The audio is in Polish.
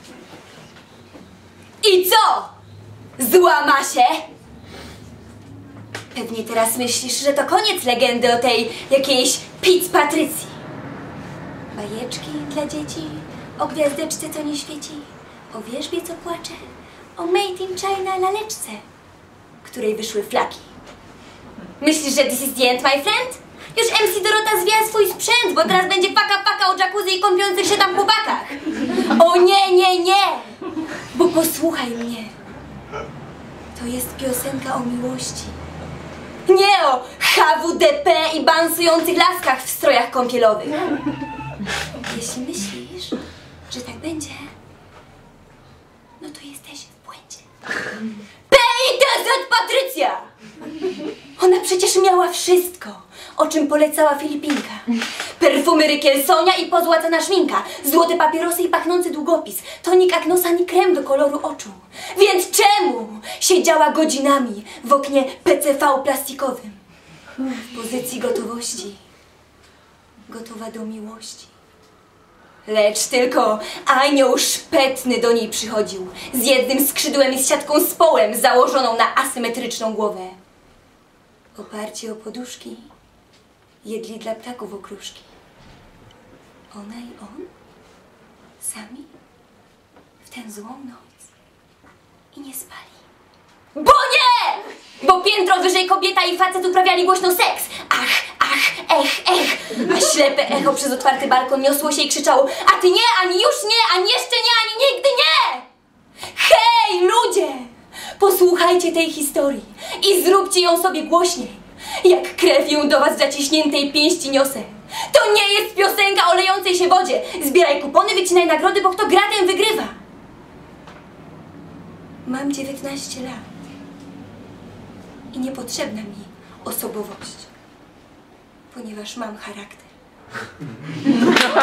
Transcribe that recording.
I co? Złama się? Pewnie teraz myślisz, że to koniec legendy o tej jakiejś Fitzpatrycji. Bajeczki dla dzieci, o gwiazdeczce, co nie świeci, o wierzbie, co płacze, o made in China laleczce, której wyszły flaki. Myślisz, że this is the end, my friend? Już MC Dorota zwija swój sprzęt, bo teraz będzie paka o jacuzzi i kąpiących się tam chłopakach. O nie, nie, nie! Bo posłuchaj mnie. To jest piosenka o miłości. Nie o HWDP i bansujących laskach w strojach kąpielowych. Jeśli myślisz, że tak będzie, no to jesteś w błędzie. PITZ Patrycja! Ona przecież miała wszystko, o czym polecała Filipinka. Perfumy Rykielsonia i pozłacana szminka, złote papierosy i pachnący długopis, tonik Agnosa i krem do koloru oczu. Więc czemu siedziała godzinami w oknie PCV plastikowym? W pozycji gotowości. Gotowa do miłości. Lecz tylko anioł szpetny do niej przychodził, z jednym skrzydłem i z siatką z połem założoną na asymetryczną głowę. Oparci o poduszki, jedli dla ptaków okruszki. Ona i on? Sami? W tę złą noc. I nie spali. Bo nie! Bo piętro wyżej kobieta i facet uprawiali głośno seks. Ach, ech. A ślepe echo przez otwarty balkon niosło się i krzyczało: a ty nie, ani już nie, ani jeszcze nie, ani nigdy nie! Hej, ludzie! Posłuchajcie tej historii i zróbcie ją sobie głośniej. Jak krew ją do was w zaciśniętej pięści niosę. To nie jest piosenka o lejącej się wodzie. Zbieraj kupony, wycinaj nagrody, bo kto gra, ten wygrywa. Mam 19 lat. I niepotrzebna mi osobowość, ponieważ mam charakter.